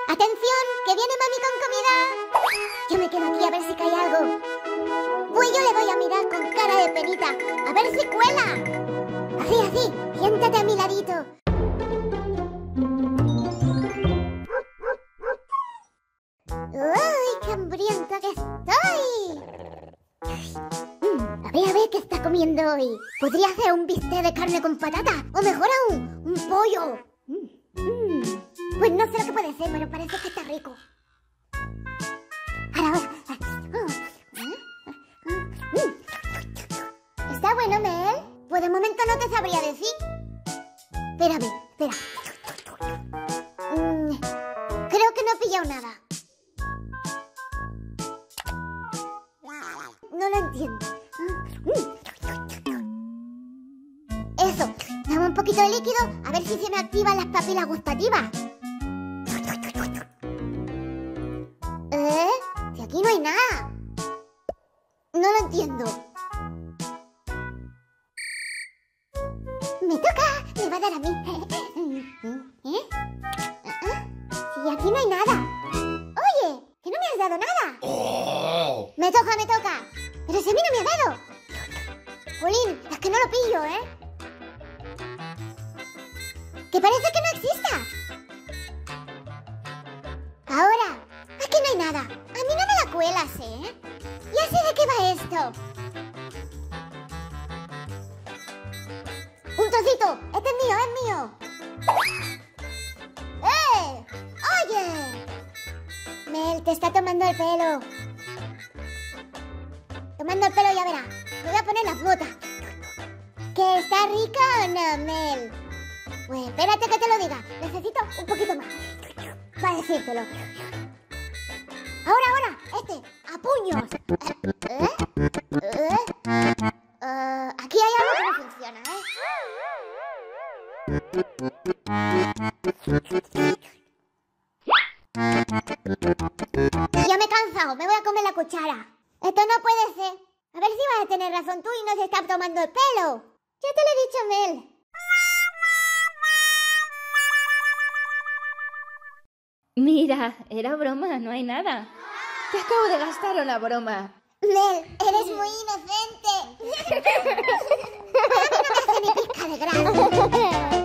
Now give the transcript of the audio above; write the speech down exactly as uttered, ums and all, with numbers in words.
¡Atención! ¡Que viene mami con comida! Yo me quedo aquí a ver si cae algo. Pues yo le voy a mirar con cara de penita, a ver si cuela. Así, así, siéntate a mi ladito. ¡Uy, qué hambrienta que estoy! Mm, a ver, a ver qué está comiendo hoy. Podría hacer un bistec de carne con patata, o mejor aún, un pollo. Mm, mm. Pues no sé lo que puede ser, pero parece que está rico. Ahora, ahora. ¿Está bueno, Mel? Pues de momento no te sabría decir. Espérame, espera. Mm, creo que no he pillado nada. No lo entiendo. Eso, dame un poquito de líquido a ver si se me activan las papilas gustativas. ¿Eh? Si aquí no hay nada. No lo entiendo. Me toca, me va a dar a mí. ¿Eh? Si aquí no hay nada. Oye, que no me has dado nada. Oh. Me toca, me toca. Pero si a mí no me ha dado. Jolín, es que no lo pillo, ¿eh? Que parece que no exista. Ahora, aquí no hay nada. A mí no me la cuelas, ¿eh? Ya sé de qué va esto. Un trocito. Este es mío, es mío. ¡Eh! ¡Oye! Mel, te está tomando el pelo. Tomando el pelo, ya verás. Me voy a poner las botas. ¿Que está rica o no, Mel? Pues espérate que te lo diga. Necesito un poquito más para decírtelo. Ahora, ahora, este, a puños. ¿Eh? ¿Eh? Uh, aquí hay algo que no funciona, ¿eh? Ya me he cansado, me voy a comer la cuchara. Esto no puede ser. A ver si vas a tener razón tú y no se está tomando el pelo. Ya te lo he dicho, Mel. Mira, era broma, no hay nada. Te acabo de gastar una broma. Mel, eres muy inocente. A mí no me hace ni pizca de gracia.